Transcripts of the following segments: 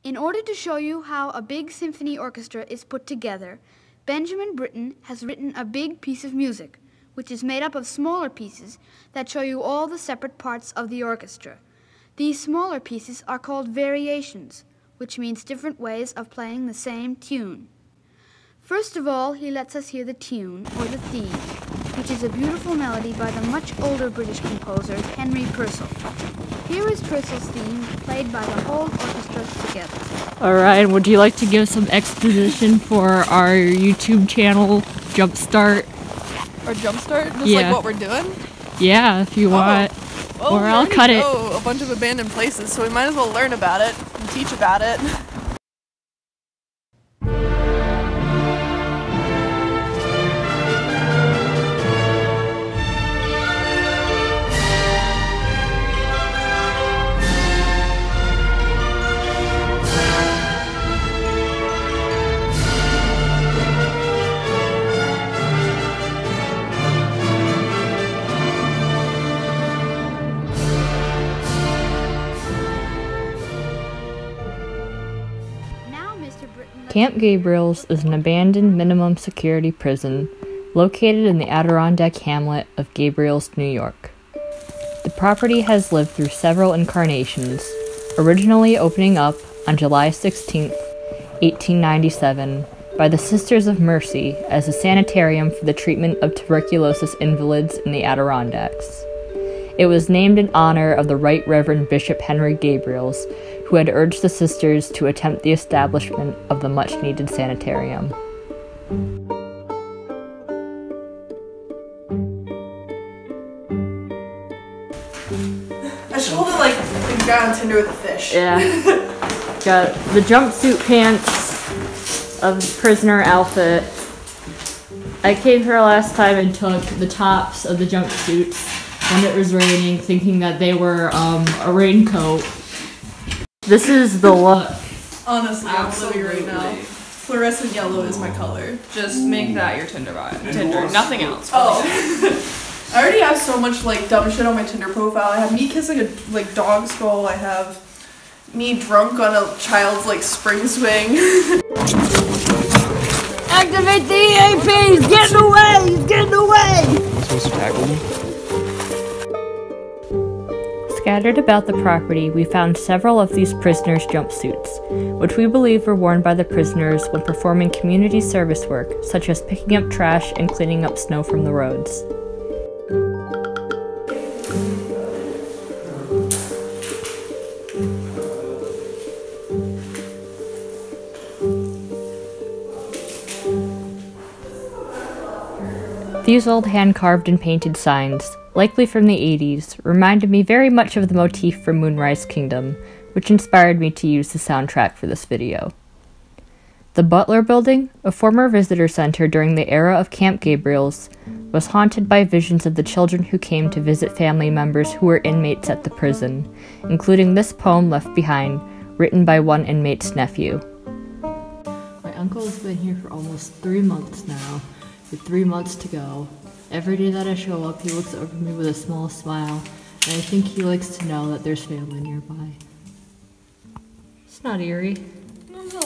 In order to show you how a big symphony orchestra is put together, Benjamin Britten has written a big piece of music, which is made up of smaller pieces that show you all the separate parts of the orchestra. These smaller pieces are called variations, which means different ways of playing the same tune. First of all, he lets us hear the tune, or the theme, which is a beautiful melody by the much older British composer Henry Purcell. Here is Purcell's theme, played by the whole orchestra together. Alright, would you like to give some exposition for our YouTube channel, Jumpstart? Our Jumpstart? Just Yeah. like what we're doing? Yeah, if you want. Well, Or we I'll already cut it. know a bunch of abandoned places, so we might as well learn about it and teach about it. Camp Gabriel's is an abandoned minimum security prison located in the Adirondack hamlet of Gabriel's, New York. The property has lived through several incarnations, originally opening up on July 16, 1897, by the Sisters of Mercy as a sanatorium for the treatment of tuberculosis invalids in the Adirondacks. It was named in honor of the Right Reverend Bishop Henry Gabriels, who had urged the sisters to attempt the establishment of the much-needed sanitarium. I should hold it like a guy on Tinder with a fish. Yeah. Got the jumpsuit pants of the prisoner outfit. I came here last time and took the tops of the jumpsuits when it was raining, thinking that they were a raincoat. This is the look. Honestly, I'm living right now. Fluorescent yellow is my color. Just make that your Tinder bio. Tinder, nothing else. Oh. I already have so much like dumb shit on my Tinder profile. I have me kissing a like dog skull. I have me drunk on a child's like spring swing. Activate the EAP! He's getting away! He's getting away! I'm supposed to tackle him? Scattered about the property, we found several of these prisoners' jumpsuits, which we believe were worn by the prisoners when performing community service work, such as picking up trash and cleaning up snow from the roads. These old hand-carved and painted signs, likely from the 80s, reminded me very much of the motif from Moonrise Kingdom, which inspired me to use the soundtrack for this video. The Butler Building, a former visitor center during the era of Camp Gabriel's, was haunted by visions of the children who came to visit family members who were inmates at the prison, including this poem left behind, written by one inmate's nephew. My uncle's been here for almost 3 months now, with 3 months to go. Every day that I show up, he looks over me with a small smile, and I think he likes to know that there's family nearby. It's not eerie. No.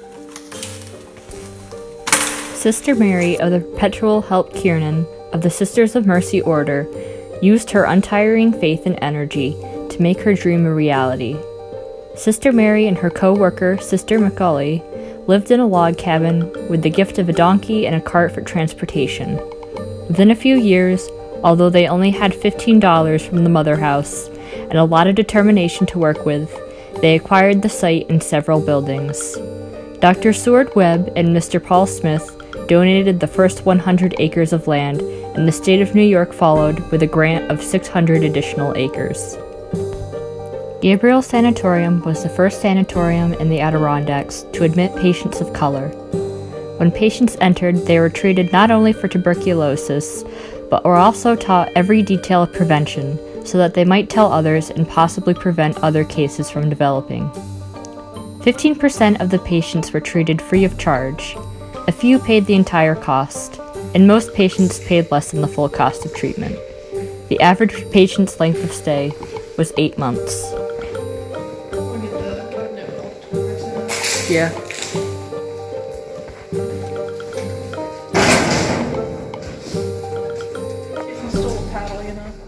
Sister Mary of the Perpetual Help Kiernan of the Sisters of Mercy Order used her untiring faith and energy to make her dream a reality. Sister Mary and her co-worker, Sister Macaulay, lived in a log cabin with the gift of a donkey and a cart for transportation. Within a few years, although they only had $15 from the mother house and a lot of determination to work with, they acquired the site and several buildings. Dr. Seward Webb and Mr. Paul Smith donated the first 100 acres of land, and the state of New York followed with a grant of 600 additional acres. Gabriel Sanatorium was the first sanatorium in the Adirondacks to admit patients of color. When patients entered, they were treated not only for tuberculosis, but were also taught every detail of prevention so that they might tell others and possibly prevent other cases from developing. 15% of the patients were treated free of charge. A few paid the entire cost, and most patients paid less than the full cost of treatment. The average patient's length of stay was 8 months. We'll get the yeah. Stole a paddle, you know.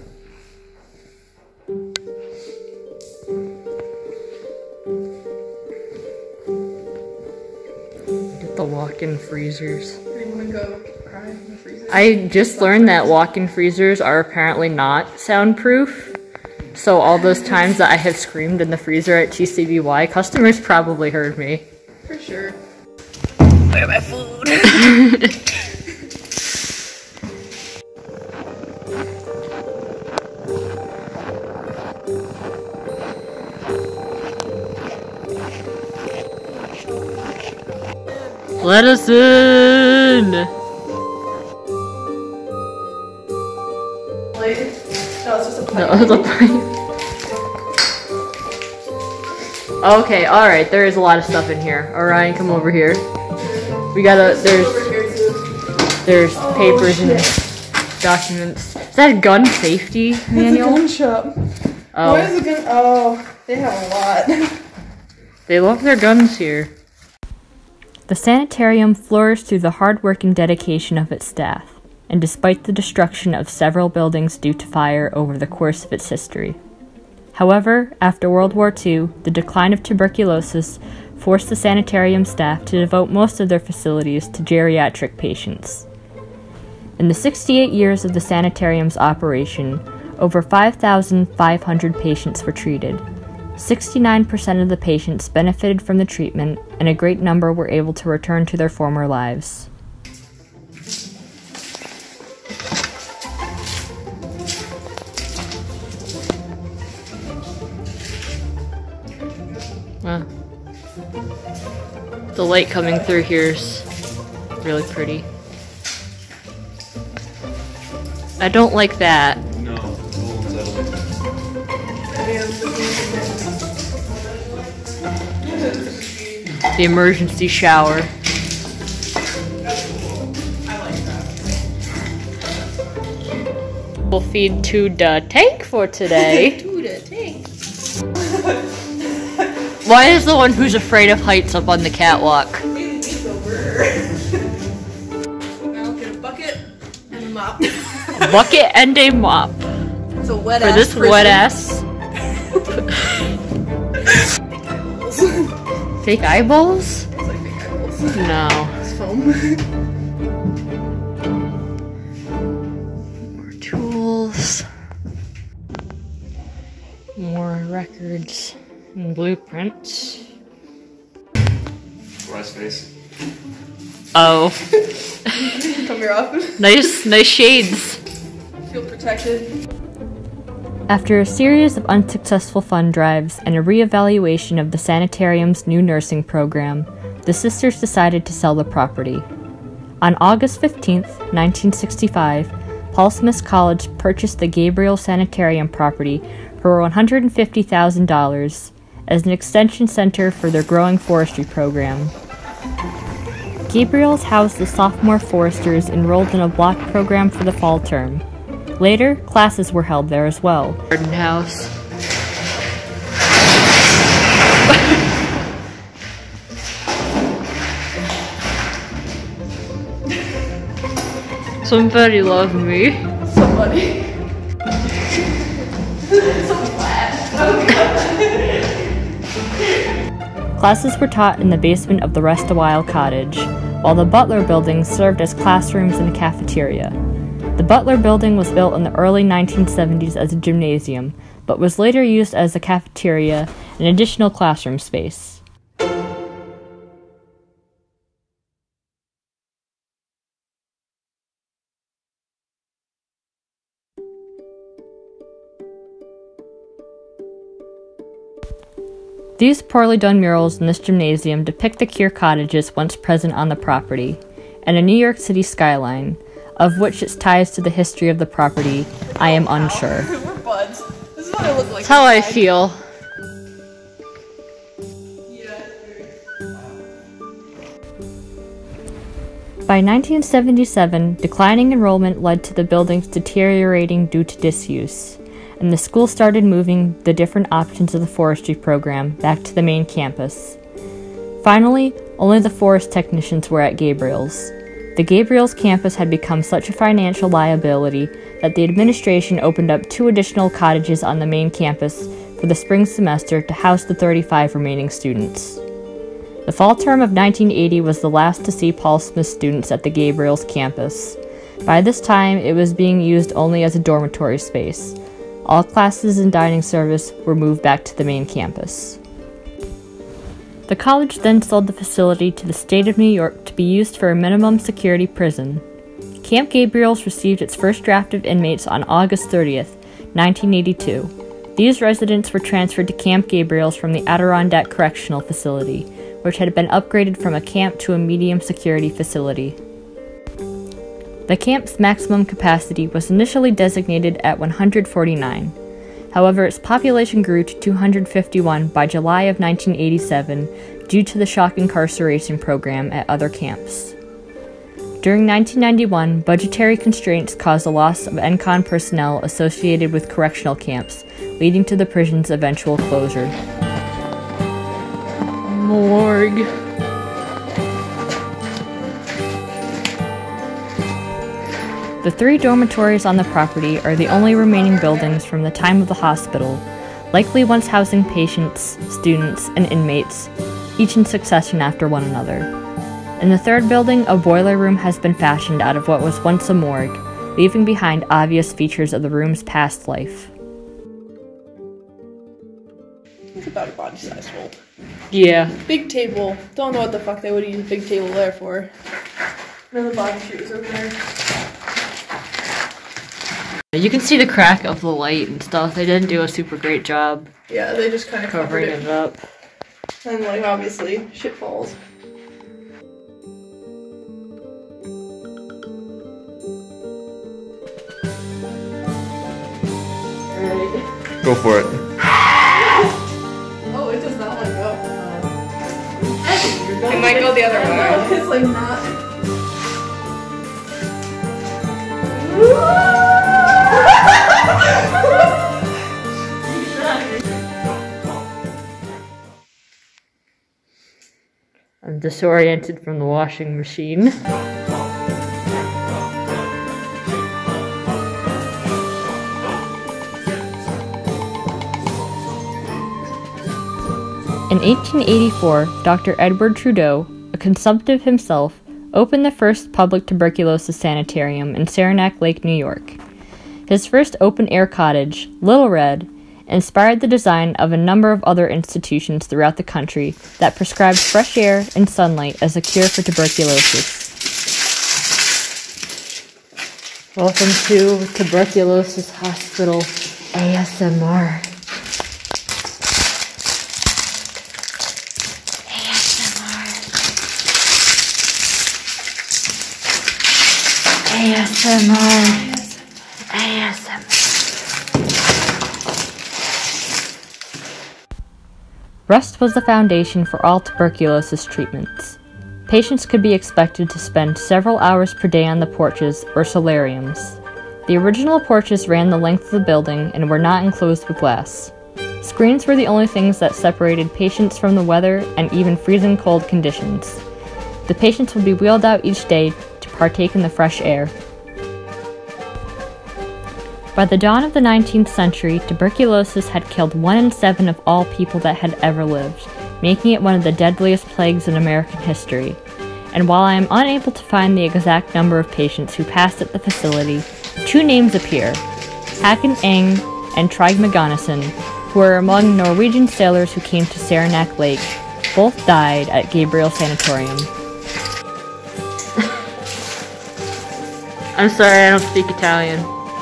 Get the walk-in freezers. You wanna go cry in the freezer? I just learned that walk-in freezers are apparently not soundproof. So all those times that I have screamed in the freezer at TCBY, customers probably heard me. For sure. Where's my food? Let us in! Blade? No, it's just a pipe. No, it's a pipe. Okay, alright, there is a lot of stuff in here. Orion, come over here. We gotta, there's papers and documents. Is that a gun safety manual? It's a gun shop. Oh. Why is a gun? Oh, they have a lot. They love their guns here. The sanitarium flourished through the hard work and dedication of its staff, and despite the destruction of several buildings due to fire over the course of its history. However, after World War II, the decline of tuberculosis forced the sanitarium staff to devote most of their facilities to geriatric patients. In the 68 years of the sanitarium's operation, over 5,500 patients were treated. 69% of the patients benefited from the treatment, and a great number were able to return to their former lives. Wow. The light coming through here is really pretty. I don't like that. No, it's a little The emergency shower. We'll feed to the tank for today. To the tank. Why is the one who's afraid of heights up on the catwalk? It's over. I'll get a bucket and a mop. A bucket and a mop. It's a wet For ass this prison. wet ass. Fake eyeballs? It's like fake eyeballs. No. It's foam. More tools. More records and blueprints. rice face. Oh. Come here often. Nice shades. Feel protected. After a series of unsuccessful fund drives and a re-evaluation of the sanitarium's new nursing program, the sisters decided to sell the property. On August 15th, 1965, Paul Smith College purchased the Gabriel Sanitarium property for $150,000 as an extension center for their growing forestry program. Gabriel's housed the sophomore foresters enrolled in a block program for the fall term. Later, classes were held there as well. Garden house. Somebody love me. Somebody. So flat. Classes were taught in the basement of the Rest a While cottage, while the Butler building served as classrooms and a cafeteria. The Butler building was built in the early 1970s as a gymnasium, but was later used as a cafeteria and additional classroom space. These poorly done murals in this gymnasium depict the Cure cottages once present on the property, and a New York City skyline, of which its ties to the history of the property, I am unsure. We're buds. This is what I look like. That's how I feel. By 1977, declining enrollment led to the buildings deteriorating due to disuse, and the school started moving the different options of the forestry program back to the main campus. Finally, only the forest technicians were at Gabriel's. The Gabriel's campus had become such a financial liability that the administration opened up 2 additional cottages on the main campus for the spring semester to house the 35 remaining students. The fall term of 1980 was the last to see Paul Smith students at the Gabriel's campus. By this time, it was being used only as a dormitory space. All classes and dining service were moved back to the main campus. The college then sold the facility to the state of New York to be used for a minimum security prison. Camp Gabriel's received its first draft of inmates on August 30th, 1982. These residents were transferred to Camp Gabriel's from the Adirondack Correctional Facility, which had been upgraded from a camp to a medium security facility. The camp's maximum capacity was initially designated at 149. However, its population grew to 251 by July of 1987 due to the shock incarceration program at other camps. During 1991, budgetary constraints caused a loss of NCON personnel associated with correctional camps, leading to the prison's eventual closure. Morgue. The 3 dormitories on the property are the only remaining buildings from the time of the hospital, likely once housing patients, students, and inmates, each in succession after one another. In the 3rd building, a boiler room has been fashioned out of what was once a morgue, leaving behind obvious features of the room's past life. It's about a body size hole. Yeah. Big table. Don't know what the fuck they would use a big table there for. Another body shoes over there. You can see the crack of the light and stuff. They didn't do a super great job. Yeah, they just kind of covering it up. And like obviously, shit falls. Alright. Go for it. Oh, it does not want to go. It might go the other way. It's like not. I'm disoriented from the washing machine. In 1884, Dr. Edward Trudeau, a consumptive himself, opened the first public tuberculosis sanatorium in Saranac Lake, New York. His first open-air cottage, Little Red, inspired the design of a number of other institutions throughout the country that prescribed fresh air and sunlight as a cure for tuberculosis. Welcome to Tuberculosis Hospital ASMR. ASMR. Rest was the foundation for all tuberculosis treatments. Patients could be expected to spend several hours per day on the porches or solariums. The original porches ran the length of the building and were not enclosed with glass. Screens were the only things that separated patients from the weather and even freezing cold conditions. The patients would be wheeled out each day to partake in the fresh air. By the dawn of the 19th century, tuberculosis had killed 1 in 7 of all people that had ever lived, making it one of the deadliest plagues in American history. And while I am unable to find the exact number of patients who passed at the facility, 2 names appear: Hakan Eng and Trygve Magnusson, who were among Norwegian sailors who came to Saranac Lake. Both died at Gabriel Sanatorium. I'm sorry, I don't speak Italian.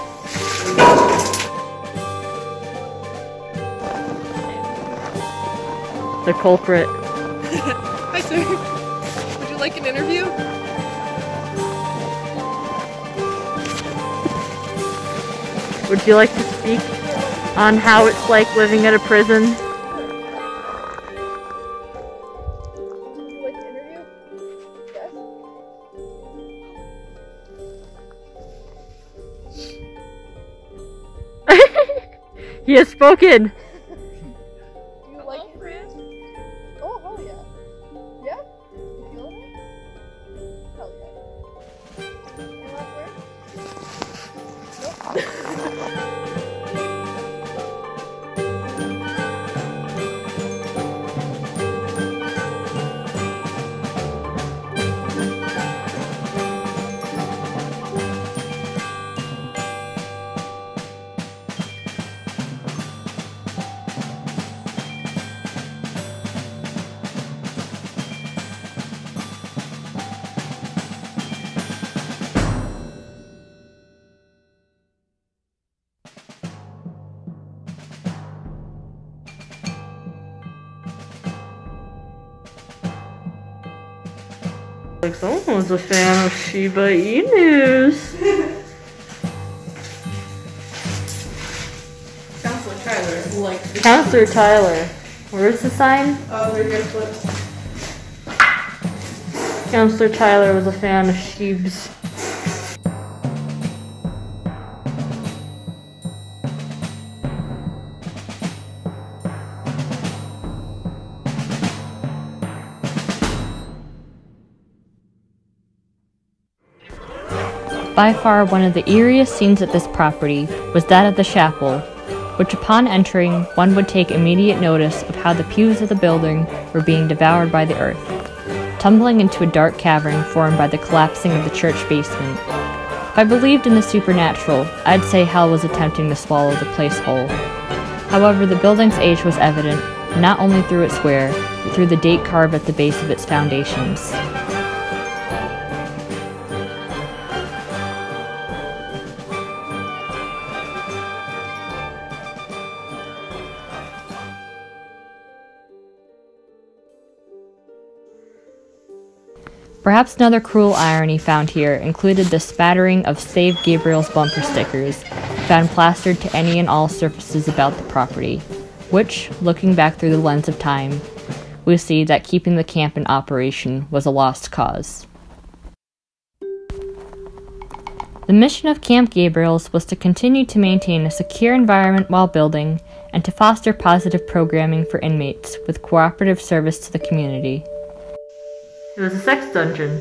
The culprit. Hi, sir. Would you like an interview? Would you like to speak on how it's like living at a prison? Would you like an interview? Yes? He has spoken! Oh, hell yeah. Like someone was a fan of Shiba Inus. Counselor Tyler, like. Counselor Tyler. Where's the sign? Oh, right here, flip. Counselor Tyler was a fan of sheeps. By far one of the eeriest scenes at this property was that of the chapel, which upon entering, one would take immediate notice of how the pews of the building were being devoured by the earth, tumbling into a dark cavern formed by the collapsing of the church basement. If I believed in the supernatural, I'd say hell was attempting to swallow the place whole. However, the building's age was evident, not only through its wear, but through the date carved at the base of its foundations. Perhaps another cruel irony found here included the spattering of Save Gabriel's bumper stickers, found plastered to any and all surfaces about the property, which, looking back through the lens of time, we see that keeping the camp in operation was a lost cause. The mission of Camp Gabriel's was to continue to maintain a secure environment while building, and to foster positive programming for inmates with cooperative service to the community. It was a sex dungeon.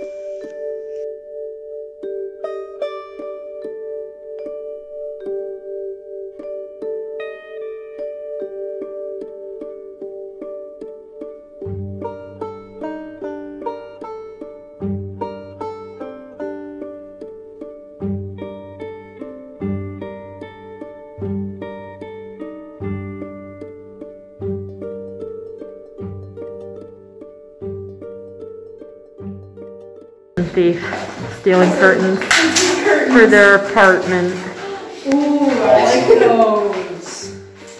Thief stealing curtains for their apartment. Ooh, I like those.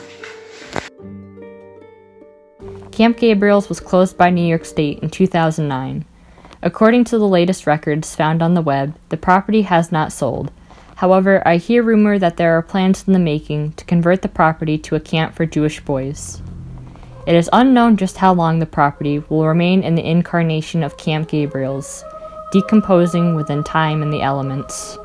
Camp Gabriel's was closed by New York State in 2009. According to the latest records found on the web, the property has not sold. However, I hear rumor that there are plans in the making to convert the property to a camp for Jewish boys. It is unknown just how long the property will remain in the incarnation of Camp Gabriel's, decomposing within time and the elements.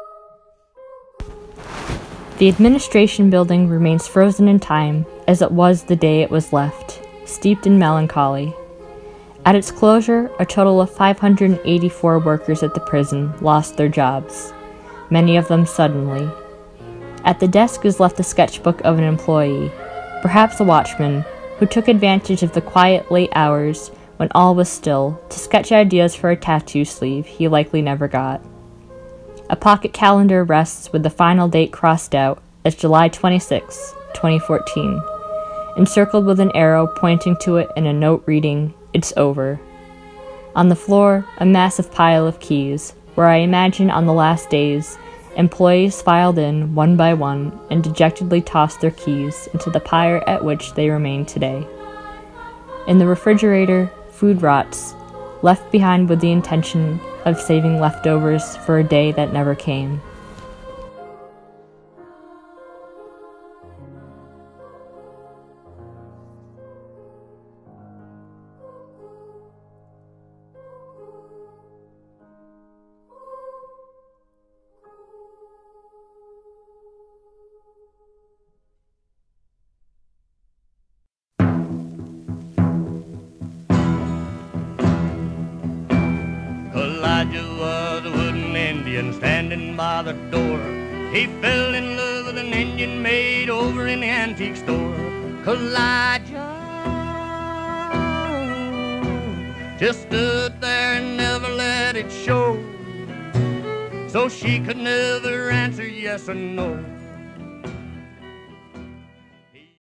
The administration building remains frozen in time, as it was the day it was left, steeped in melancholy. At its closure, a total of 584 workers at the prison lost their jobs, many of them suddenly. At the desk is left a sketchbook of an employee, perhaps a watchman, who took advantage of the quiet late hours when all was still, to sketch ideas for a tattoo sleeve he likely never got. A pocket calendar rests with the final date crossed out as July 26, 2014, encircled with an arrow pointing to it and a note reading, "It's over." On the floor, a massive pile of keys, where I imagine on the last days, employees filed in one by one and dejectedly tossed their keys into the pyre at which they remain today. In the refrigerator, food rots, left behind with the intention of saving leftovers for a day that never came. Elijah was a wooden Indian standing by the door. He fell in love with an Indian maid over in the antique store. Elijah just stood there and never let it show, so she could never answer yes or no.